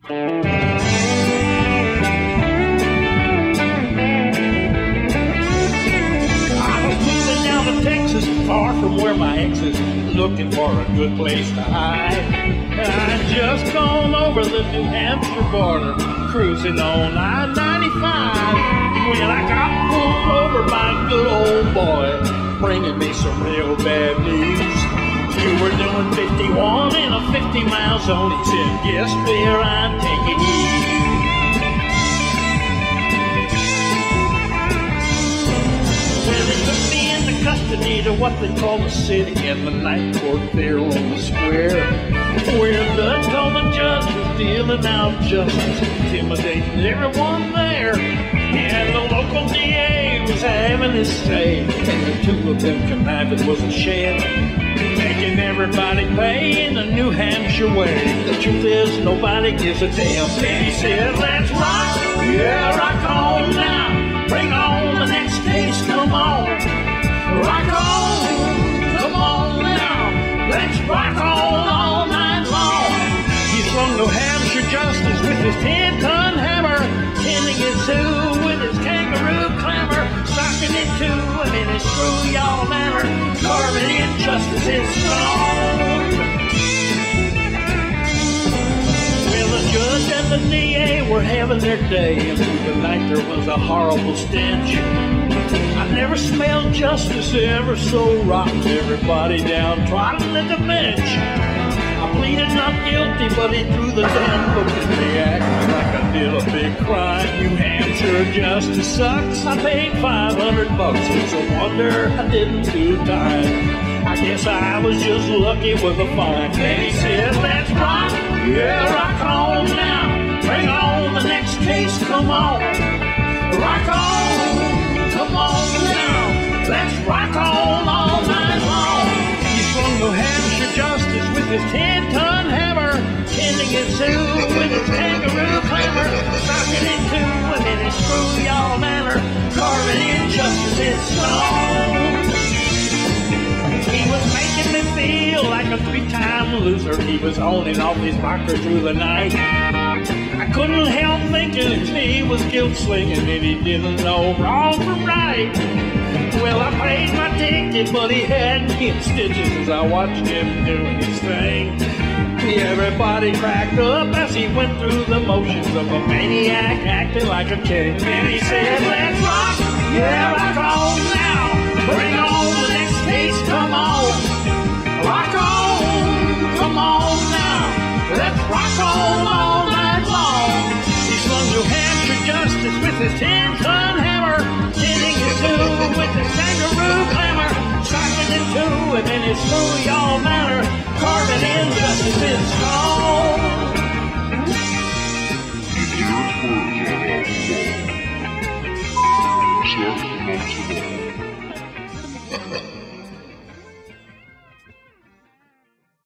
Texas, far from where my ex is, looking for a good place to hide. I just gone over the New Hampshire border, cruising on I-95, when I got pulled over by a good old boy, bringing me some real bad news. You were doing 51 in a 50-mile zone. He said, guess where I'm taking you? Well, they took me into custody to what they call the city, in the night court there on the square, where the told the judge was dealing out justice, intimidating everyone there. And the local DA was having his say, and the two of them conniving was a sham, making everybody pay in the New Hampshire way. The truth is, nobody gives a damn. And he said, let's rock, yeah, rock on now. Bring on the next case, come on. Rock on, come on now. Let's rock on all night long. He swung New Hampshire Justice with his 10-ton hammer, tending it to with his kangaroo clamor, socking it to him in his screw-y'all manner, carving in justice's stone. Well, the judge and the DA were having their day, and through the night there was a horrible stench. I never smelled justice ever so rotten, everybody downtrodden at the bench. I pleaded not guilty, but he threw the damn book at me, acting like I did a big crime. New Hampshire Justice Sucks. I paid $500. It's a wonder I didn't do time. I guess I was just lucky with a fine. And he said, let's rock, yeah, rock on now. Bring on the next case, come on. Rock on, come on now. Let's rock on all night long. He swung New Hampshire Justice with his 10-ton hammer, tending it to with his kangaroo clamor, socking it to him in his screw-y'all manner, carving in justice's stone. He was making me feel like a 3-time loser. He was holding off his rocker through the night. I couldn't help thinking he was guilt slinging and he didn't know wrong from right. Well, I paid my ticket, but he had me in stitches as I watched him doing his thing. Everybody cracked up as he went through the motions of a maniac acting like a king. And he said, let's rock, yeah, rock on now. Bring on the next case, come on. Rock on, come on now. Let's rock on all night long. He swung New Hampshire Justice with his 10-ton hammer, hitting his two with his kangaroo clamor, socking it to him in his screw-y'all manner, carving in justice's stone.